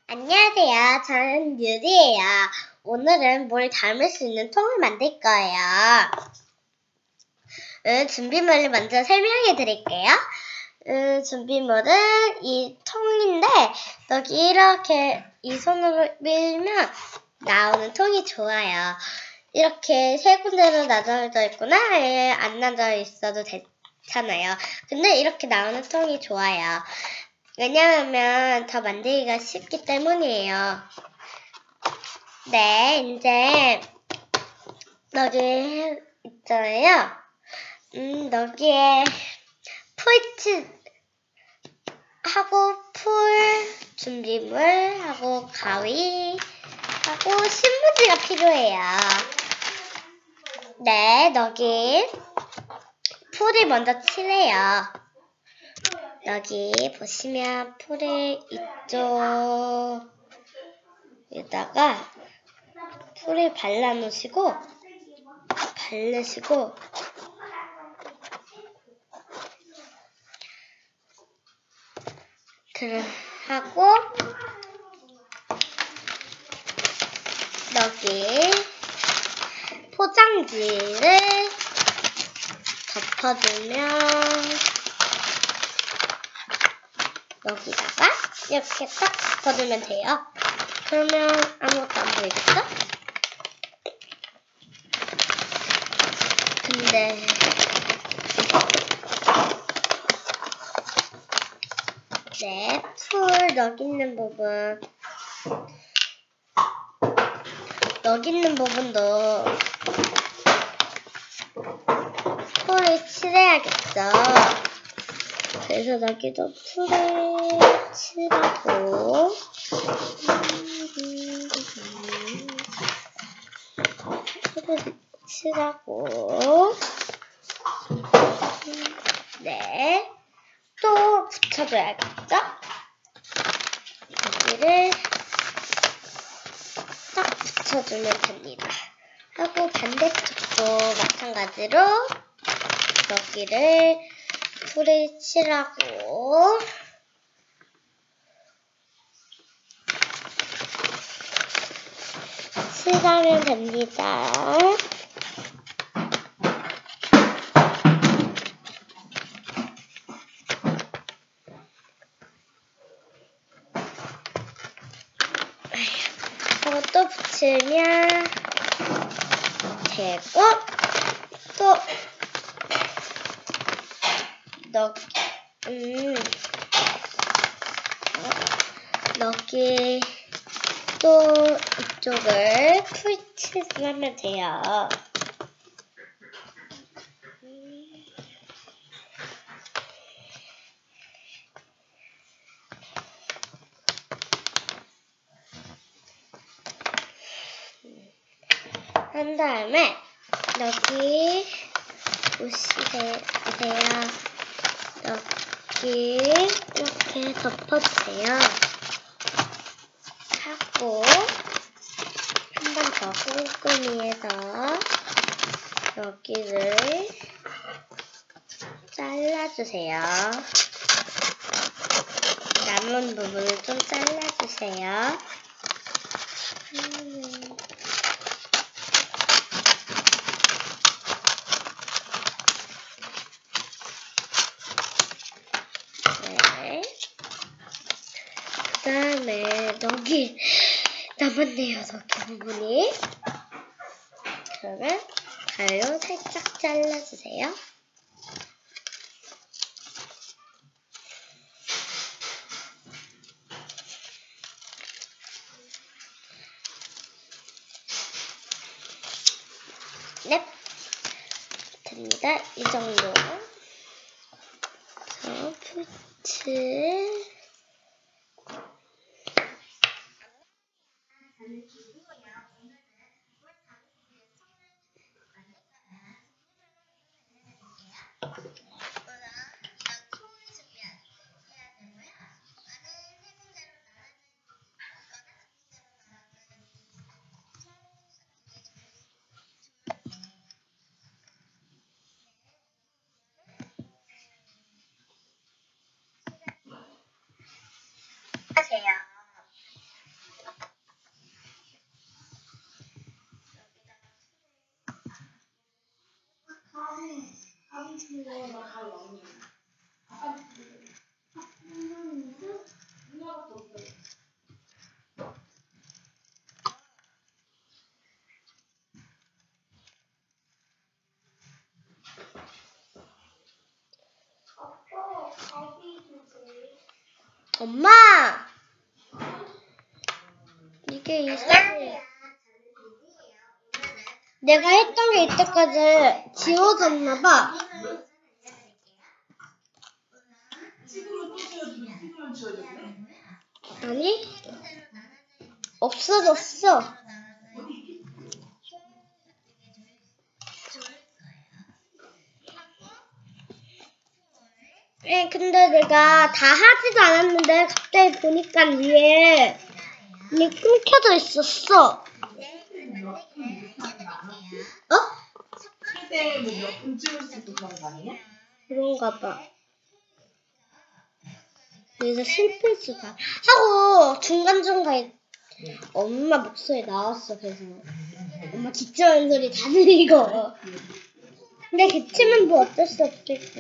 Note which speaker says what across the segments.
Speaker 1: 안녕하세요. 저는 유리예요. 오늘은 뭘 담을 수 있는 통을 만들 거예요. 준비물을 먼저 설명해 드릴게요. 준비물은 이 통인데 여기 이렇게 이 손으로 밀면 나오는 통이 좋아요. 이렇게 세 군데로 나눠져 있거나 안 나눠져 있어도 괜찮아요. 근데 이렇게 나오는 통이 좋아요. 왜냐하면 더 만들기가 쉽기 때문이에요. 네, 이제 여기 있잖아요. 여기에 풀 준비물하고 가위하고 신문지가 필요해요. 네, 여기 풀을 먼저 칠해요. 여기 보시면 풀을 이쪽에다가 풀을 바르시고 하고 여기 포장지를 덮어주면 여기다가 이렇게 딱 덮어주면 돼요. 그러면 아무것도 안 보이겠죠? 근데 네, 풀 여기 있는 부분도 풀을 칠해야겠죠. 그래서 여기도 풀을 칠하고 네, 또 붙여줘야겠죠? 여기를 딱 붙여주면 됩니다. 하고 반대쪽도 마찬가지로 여기를 풀을 칠하고 칠하면 됩니다. 또 붙이면 되고 또 여기 또 이쪽을 풀칠하면 돼요. 한 다음에 여기 보세요. 여기 이렇게 덮어주세요. 하고 한 번 더 꼼꼼히 해서 여기를 잘라주세요. 남은 부분을 좀 잘라주세요. 네. 그 다음에 여기 남았네요. 여기 부분이. 그러면 가위로 살짝 잘라주세요. 네, 됩니다. 이 정도. 풀칠. 하세요. 엄마! 이게 이상해. 내가 했던 게 이때까지 지워졌나봐. 아니? 없어졌어. 네, 근데 내가 다 하지도 않았는데 갑자기 보니까 위에 끊겨져 있었어. 어?
Speaker 2: 최대 몇 분 찍을 수 있었던 거 아니야?
Speaker 1: 그런가 봐. 그래서 실패했어. 하고 중간중간에 엄마 목소리 나왔어. 그래서 엄마 기침하는 소리 다 들리고. 근데 기침은 뭐 어쩔 수 없겠고.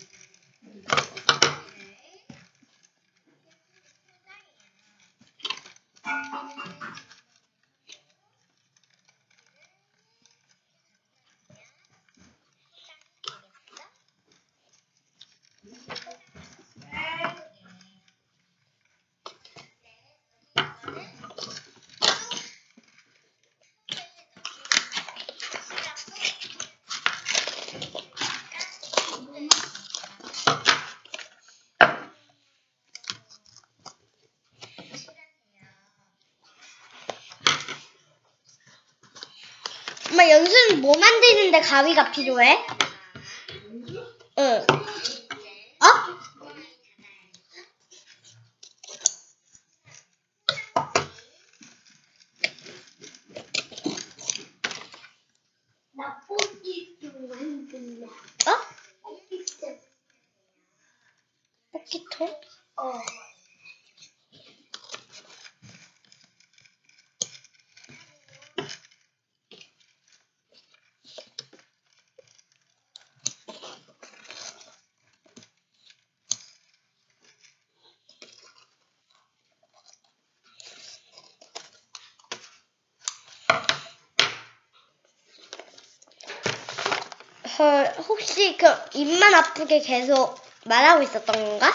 Speaker 1: 엄마 연수는 뭐 만드는데 가위가 필요해? 응. 어?
Speaker 3: 나 뽑기 좀 만들래.
Speaker 1: 어?
Speaker 3: 뽑기통.
Speaker 1: 뽑기통? 헐, 혹시 그 입만 아프게 계속 말하고 있었던 건가?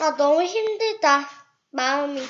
Speaker 1: 아, 너무 힘들다. 마음이.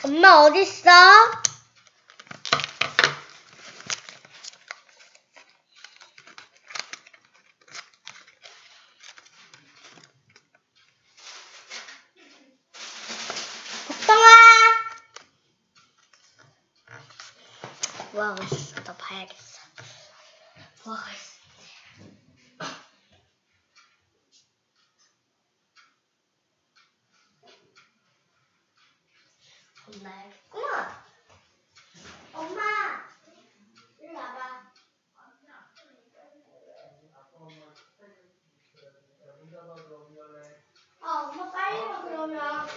Speaker 1: 엄마 어딨어? 복덩아! 뭐하고 있어? 너 봐야겠어. 뭐하고 있어? 혼나야겠구만. 엄마! 이리 와봐. 엄마 빨리 와 그러면.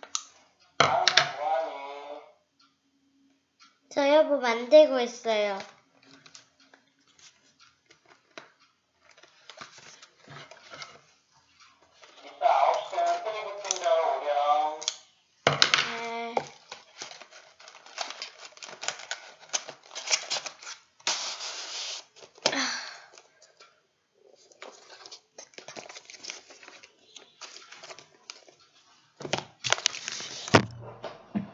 Speaker 1: 저 여보 만들고 있어요.